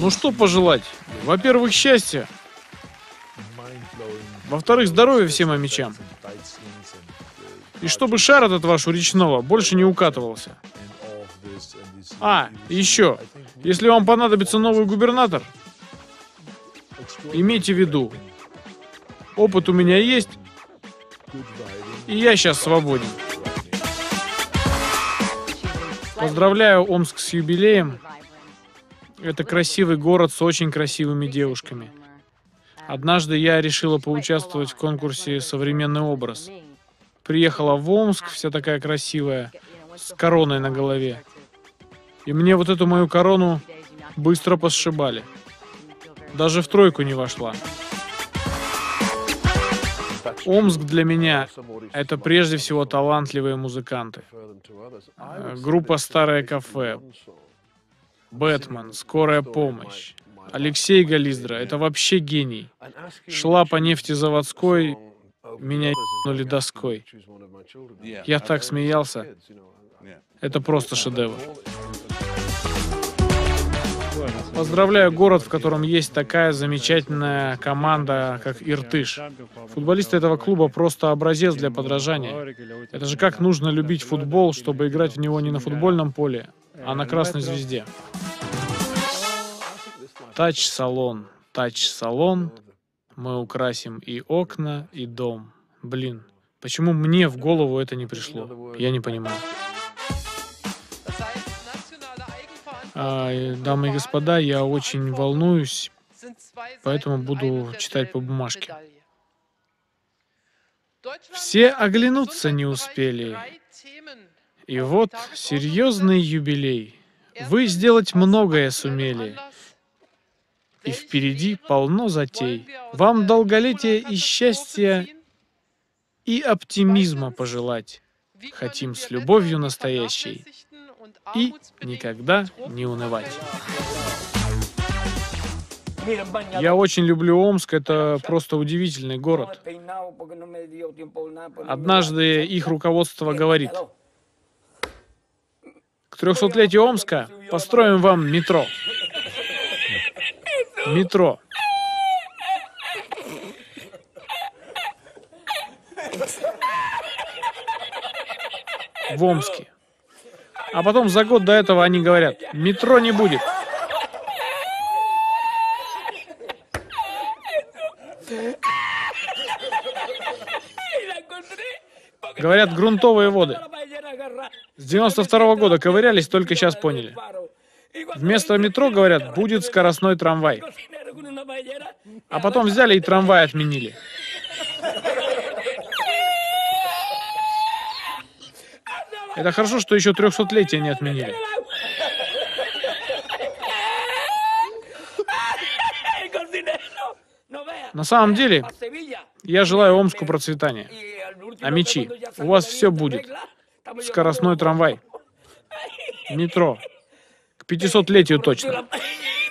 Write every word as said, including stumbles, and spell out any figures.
Ну что пожелать? Во-первых, счастья. Во-вторых, здоровья всем амичам. И чтобы шар этот ваш у речного больше не укатывался. А, и еще, если вам понадобится новый губернатор, имейте в виду, опыт у меня есть, и я сейчас свободен. Поздравляю Омск с юбилеем. Это красивый город с очень красивыми девушками. Однажды я решила поучаствовать в конкурсе «Современный образ». Приехала в Омск, вся такая красивая, с короной на голове. И мне вот эту мою корону быстро посшибали. Даже в тройку не вошла. Омск для меня — это прежде всего талантливые музыканты. Группа «Старое кафе», «Бэтмен», «Скорая помощь», Алексей Гализдра — это вообще гений. Шла по нефтезаводской, меня ебнули доской. Я так смеялся. Это просто шедевр. Поздравляю город, в котором есть такая замечательная команда, как Иртыш. Футболисты этого клуба просто образец для подражания. Это же как нужно любить футбол, чтобы играть в него не на футбольном поле, а на красной звезде. Тач-салон, тач-салон. Мы украсим и окна, и дом. Блин, почему мне в голову это не пришло? Я не понимаю. А, дамы и господа, я очень волнуюсь, поэтому буду читать по бумажке. Все оглянуться не успели. И вот серьезный юбилей. Вы сделать многое сумели. И впереди полно затей. Вам долголетия и счастья, и оптимизма пожелать. Хотим с любовью настоящей. И никогда не унывать. Я очень люблю Омск, это просто удивительный город. Однажды их руководство говорит: к трехсотлетию Омска построим вам метро. Метро. В Омске. А потом за год до этого они говорят: метро не будет. Говорят, грунтовые воды. С девяносто второго года ковырялись, только сейчас поняли. Вместо метро, говорят, будет скоростной трамвай. А потом взяли и трамвай отменили. Это хорошо, что еще трехсотлетие не отменили. На самом деле, я желаю Омску процветания. Амичи, у вас все будет. Скоростной трамвай. Метро. К пятисотлетию точно.